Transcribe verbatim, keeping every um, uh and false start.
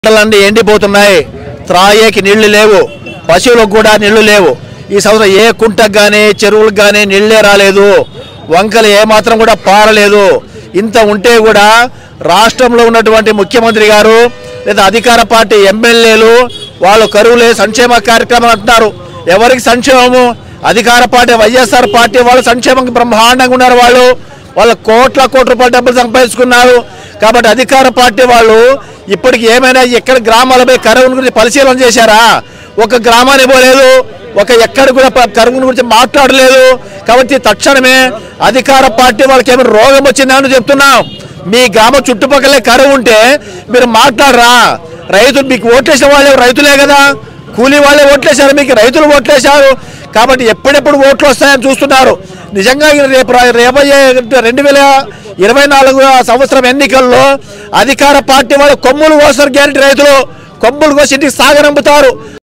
పంటలన్నీ ఎండిపోతున్నాయి. త్రాయేకి నీళ్లు లేవు, పశువులకు కూడా నీళ్లు లేవు. ఈ సంవత్సరం ఏ కుంటకు కానీ చెరువులకు కానీ నీళ్లే రాలేదు, వంకలు ఏమాత్రం కూడా పారలేదు. ఇంత ఉంటే కూడా రాష్ట్రంలో ఉన్నటువంటి ముఖ్యమంత్రి గారు లేదా అధికార పార్టీ ఎమ్మెల్యేలు వాళ్ళు కరువులే సంక్షేమ కార్యక్రమాలు అంటున్నారు. ఎవరికి సంక్షేమము? అధికార పార్టీ వైఎస్ఆర్ పార్టీ వాళ్ళు సంక్షేమం బ్రహ్మాండంగా ఉన్నారు. వాళ్ళు వాళ్ళ కోట్ల కోట్ల రూపాయల డబ్బులు సంపాదించుకున్నారు. కాబట్టి అధికార పార్టీ వాళ్ళు ఇప్పటికి ఏమైనా ఎక్కడ గ్రామాలపై కరువు గురించి పరిశీలన చేశారా? ఒక గ్రామాన్ని పోలేదు, ఒక ఎక్కడ కూడా కరువు గురించి మాట్లాడలేదు. కాబట్టి తక్షణమే అధికార పార్టీ వాళ్ళకి ఏమైనా రోగం వచ్చిందని చెప్తున్నాం. మీ గ్రామం చుట్టుపక్కలే కరువు ఉంటే మీరు మాట్లాడరా? రైతులు మీకు ఓట్లేసిన వాళ్ళే రైతులే కదా, కూలీ వాళ్ళే ఓట్లేశారు, మీకు రైతులు ఓట్లేశారు. కాబట్టి ఎప్పుడెప్పుడు ఓట్లు వస్తాయని చూస్తున్నారు. నిజంగా రేపు రేపయ్యే రెండు వేల ఇరవై నాలుగు సంవత్సరం ఎన్నికల్లో అధికార పార్టీ వాళ్ళు కొమ్ములు కోస్తారు. గ్యారెంటీ రైతులు కొమ్ములు కోసి ఇంటికి సాగనంపుతారు.